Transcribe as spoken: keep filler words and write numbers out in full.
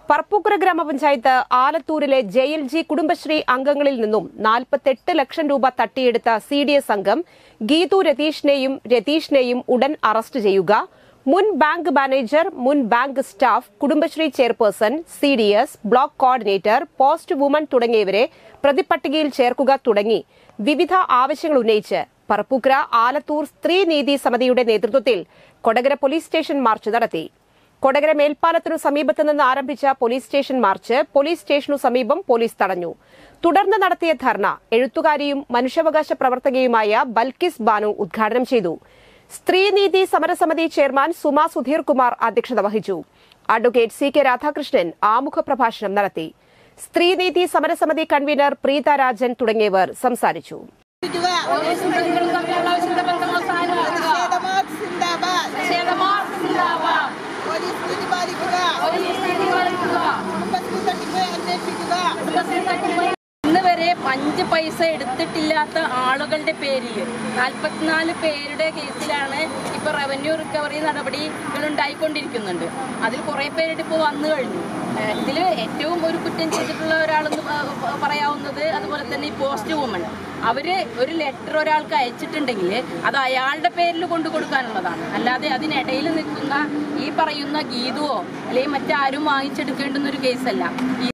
പറപ്പൂക്കര ഗ്രാമപഞ്ചായത്ത് ആലത്തൂരിലെ J L G Kudumbashree അംഗങ്ങളിൽ നിന്നും നാൽപ്പത്തെട്ട് ലക്ഷം രൂപ തട്ടിയെടുത്ത സി ഡി എസ് അംഗം ഗീതു രതീഷിനെയും രതീഷിനെയും ഉടൻ അറസ്റ്റ് ചെയ്യുക. മുൻ ബാങ്ക് മാനേജർ, മുൻ bank staff, Kudumbashree chairperson, C D S, block coordinator, post woman തുടങ്ങിയവരെ പ്രതിപട്ടികയിൽ ചേർക്കുക തുടങ്ങി വിവിധ ആവശ്യങ്ങൾ ഉന്നയിച്ച് പറപ്പൂക്കര ആലത്തൂർ സ്ത്രീ നീതി സമിതിയുടെ നേതൃത്വത്തിൽ കൊടകര പോലീസ് സ്റ്റേഷൻ മാർച്ച് നടത്തി. കൊടകര മേൽപ്പാലത്തിനു സമീപത്ത് നിന്ന് ആരംഭിച്ച പോലീസ് സ്റ്റേഷൻ മാർച്ച് പോലീസ് സ്റ്റേഷനു സമീപം പോലീസ് തടഞ്ഞു. തുടർന്ന് നടത്തിയ ധർണ എഴുത്തുകാരിയും മനുഷ്യാവകാശ പ്രവർത്തകയുമായ ബൽക്കിസ് ബാനു ഉദ്ഘാടനം ചെയ്തു. സ്ത്രീനീതി സമരസമിതി ചെയർമാൻ സുമ സുധീർ കുമാർ അധ്യക്ഷത വഹിച്ചു. അഡ്വക്കേറ്റ് സി കെ രാധാകൃഷ്ണൻ ആമുഖ പ്രഭാഷണം നടത്തി. സ്ത്രീനീതി സമരസമിതി കൺവീനർ പ്രീത രാജൻ തുടങ്ങിയവർ സംസാരിച്ചു. ഇന്ന് വരെ അഞ്ച് പൈസ എടുത്തിട്ടില്ലാത്ത ആളുകളുടെ പേരിൽ നാൽപ്പത്തിനാല് പേരുടെ കേസിലാണ് ഇപ്പൊ റവന്യൂ റിക്കവറി നടപടികൾ ഉണ്ടായിക്കൊണ്ടിരിക്കുന്നുണ്ട്. അതിൽ കുറെ പേരുടെ ഇപ്പോൾ വന്നു കഴിഞ്ഞു. ഇതിൽ ഏറ്റവും ഒരു കുറ്റം ചെയ്തിട്ടുള്ള ഒരാളെന്ന് പറയാവുന്നത് അതുപോലെ തന്നെ ഈ പോസ്റ്റ് വുമൺ. അവര് ഒരു ലെറ്റർ ഒരാൾക്ക് അയച്ചിട്ടുണ്ടെങ്കിൽ അത് അയാളുടെ പേരിൽ കൊണ്ടു കൊടുക്കാനുള്ളതാണ്, അല്ലാതെ അതിനിടയിൽ നിൽക്കുന്ന ഈ പറയുന്ന ഗീതുവോ അല്ലെങ്കിൽ മറ്റാരും വാങ്ങിച്ചെടുക്കേണ്ടുന്ന ഒരു കേസല്ല.